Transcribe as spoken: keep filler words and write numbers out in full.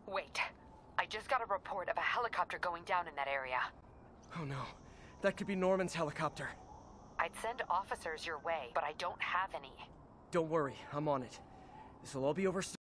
Wait. I just got a report of a helicopter going down in that area. Oh no. That could be Norman's helicopter. I'd send officers your way, but I don't have any. Don't worry, I'm on it. This'll all be over soon.